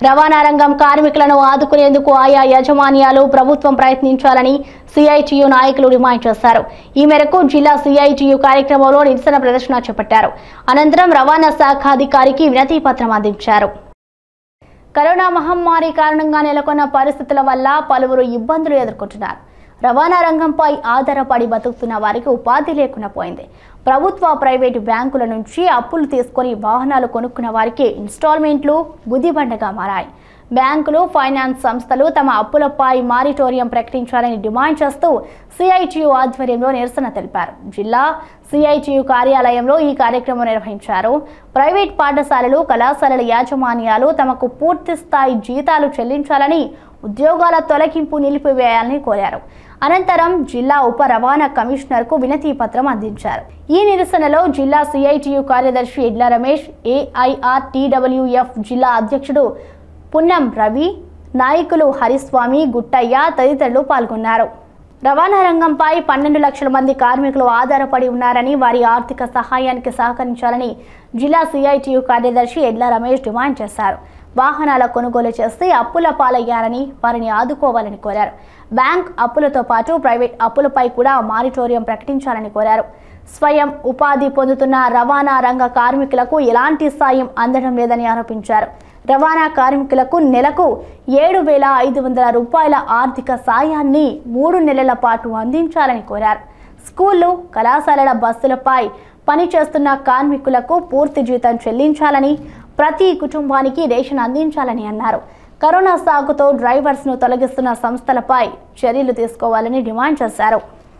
రవాణా రంగం కార్మికులను ఆదుకునేందుకు ఆయా యాజమాన్యాలు ప్రభుత్వం ప్రయత్నించాలని సిఐటియు నాయకులు డిమాండ్ చేశారు. ఈ మేరకు జిల్లా సిఐటియు కార్యక్రమంలో నిరసన ప్రదర్శన చేపట్టారు. అనంతరం రవాణా శాఖ అధికారికి వినతి పత్రం అందించారు. కరోనా మహమ్మారి కారణంగా నెలకొన్న పరిస్థితుల వల్ల పలువురు ఇబ్బందులు ఎదుర్కొంటున్నారు. రవాణా రంగంపై ఆధారపడి బతుకుతున్న వారికి ఉపాధి లేకుండా పోయింది. ప్రభుత్వ ప్రైవేటు బ్యాంకుల నుంచి అప్పులు తీసుకొని వాహనాలు కొనుక్కున్న వారికి ఇన్స్టాల్మెంట్లు గుదిబండగా మారాయి. బ్యాంకులు, ఫైనాన్స్ సంస్థలు తమ అప్పులపై మారిటోరియం ప్రకటించాలని డిమాండ్ చేస్తూ సిఐటియు ఆధ్వర్యంలో నిరసన తెలిపారు. జిల్లా సిఐటియు కార్యాలయంలో ఈ కార్యక్రమం నిర్వహించారు. ప్రైవేట్ పాఠశాలలు, కళాశాలల యాజమాన్యాలు తమకు పూర్తి స్థాయి జీతాలు చెల్లించాలని, ఉద్యోగాల తొలగింపు నిలిపివేయాలని కోరారు. అనంతరం జిల్లా ఉప రవాణా కమిషనర్కు వినతి పత్రం అందించారు. ఈ నిరసనలో జిల్లా సిఐటియు కార్యదర్శి ఎడ్ల రమేష్, ఏఐఆర్టీడబ్ల్యూఎఫ్ జిల్లా అధ్యక్షుడు పున్నం రవి, నాయకులు హరిస్వామి, గుట్టయ్య తదితరులు పాల్గొన్నారు. రవాణా రంగంపై 12 లక్షల మంది కార్మికులు ఆధారపడి ఉన్నారని, వారి ఆర్థిక సహాయానికి సహకరించాలని జిల్లా సిఐటియు కార్యదర్శి ఎడ్ల రమేష్ డిమాండ్ చేశారు. వాహనాల కొనుగోలు చేసి అప్పుల పాలయ్యారని, వారిని ఆదుకోవాలని కోరారు. బ్యాంక్ అప్పులతో పాటు ప్రైవేట్ అప్పులపై కూడా మారిటోరియం ప్రకటించాలని కోరారు. స్వయం ఉపాధి పొందుతున్న రవాణా రంగ కార్మికులకు ఎలాంటి సాయం అందడం లేదని ఆరోపించారు. రవాణా కార్మికులకు నెలకు 7,500 రూపాయల ఆర్థిక సాయాన్ని 3 నెలల పాటు అందించాలని కోరారు. స్కూళ్లు, కళాశాలల బస్సులపై పనిచేస్తున్న కార్మికులకు పూర్తి జీతం చెల్లించాలని, ప్రతి కుటుంబానికి రేషన్ అందించాలని అన్నారు. కరోనా సాగుతో డ్రైవర్స్ను తొలగిస్తున్న సంస్థలపై చర్యలు తీసుకోవాలని డిమాండ్ చేశారు.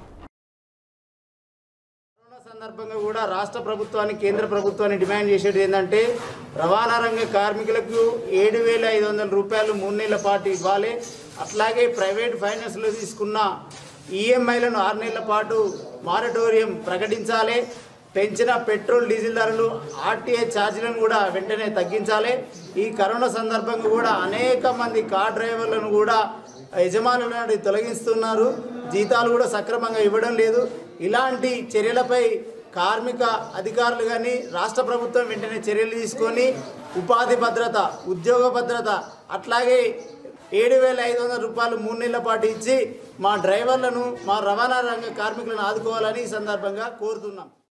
సందర్భంగా కూడా రాష్ట్ర ప్రభుత్వాన్ని, కేంద్ర ప్రభుత్వాన్ని డిమాండ్ చేసేది ఏంటంటే రవాణా రంగ కార్మికులకు 7,500 రూపాయలు 3 నెలల పాటు ఇవ్వాలి. అట్లాగే ప్రైవేట్ ఫైనాన్స్లో తీసుకున్న ఈఎంఐలను 6 నెలల పాటు మారటోరియం ప్రకటించాలి. పెంచిన పెట్రోల్, డీజిల్ ధరలు, ఆర్టీఏ ఛార్జీలను కూడా వెంటనే తగ్గించాలి. ఈ కరోనా సందర్భంగా కూడా అనేక మంది కార్ డ్రైవర్లను కూడా యజమానులను తొలగిస్తున్నారు. జీతాలు కూడా సక్రమంగా ఇవ్వడం లేదు. ఇలాంటి చర్యలపై కార్మిక అధికారులు కానీ రాష్ట్ర ప్రభుత్వం వెంటనే చర్యలు తీసుకొని ఉపాధి భద్రత, ఉద్యోగ భద్రత, అట్లాగే 7,500 రూపాయలు 3 నెలల పాటు ఇచ్చి మా డ్రైవర్లను, మా రవాణా రంగ కార్మికులను ఆదుకోవాలని ఈ సందర్భంగా కోరుతున్నాం.